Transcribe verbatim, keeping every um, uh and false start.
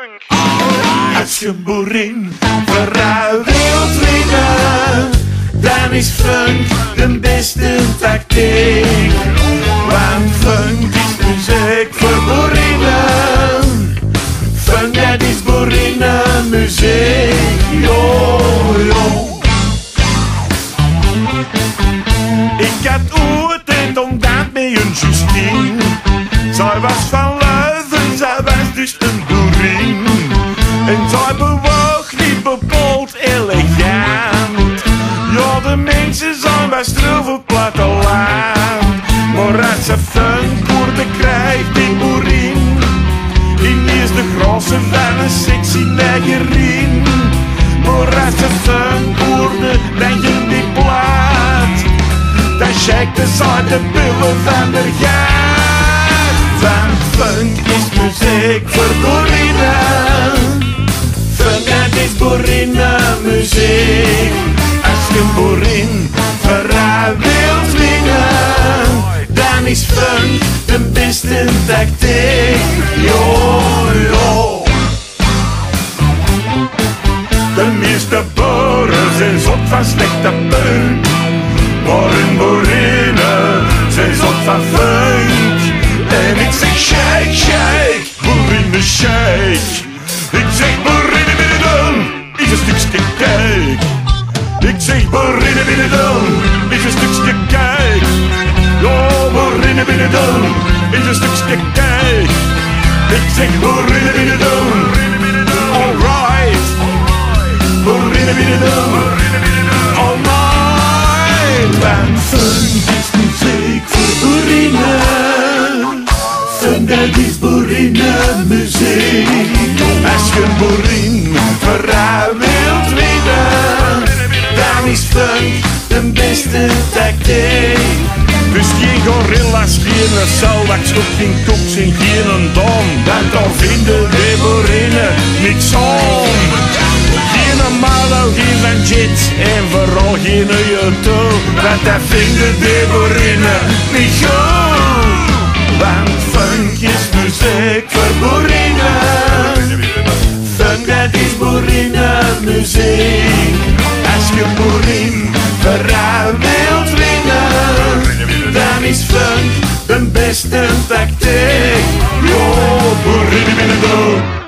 funk. Als je boerin vooruit wilt winnen, dan is funk de beste tactiek. Want funk is muziek voor boerinnen. Funk dat is boerinnen muziek. Yo, yo. Ik had ooit een ontdaan met een Justine. Zij was van Leuven, zij was dus een boerin. En zij bewoog niet bepaald elegant. Ja, de mensen zijn bij stroef op platteland. Maar als ze funk worden krijgt die boerin, in is de grosse van een sexy negerin. Maar als ze funk worden, dan je die plaat. Dan shakt de zij de billen van de gaat. Want funk is muziek voor boerinnen. Funk dat is boerinnen muziek. Als je een boerin vooruit wilt winnen, dan is funk de beste tactiek. Yo, yo. De meeste boeren zijn zot van slechte peun, maar een boerinnen zijn zot van funk. En ik zeg shake, shake, boerinnen shake. Ik zeg boerinnen binnen doen, is een stukje cake. Ik zeg boerinnen binnen doen, is een stukje cake. Oh, boerinnen binnen doen, is een stukje cake. Ik zeg boerinnen binnen doen, alright. Boerinnen binnen doen, alright. Want funk is muziek voor boerinnen. Funk dat is boerinnen muziek. Als je een boerin vooruit wilt winnen, dan is funk de beste tactiek. Dus geen gorilla's, geen salwax, ook geen koks en geen dom. Want daar vinden de boerinnen niks om. Geen Malo, geen Van Jet en vooral geen Yoto. Want daar vinden de boerinnen niet goed. Want funk is muziek voor boerinnen. Funk dat is boerinnen muziek. Als je boerin vooruit wilt winnen, dan is funk de beste tactiek. Yo, boerinnen binnen doen.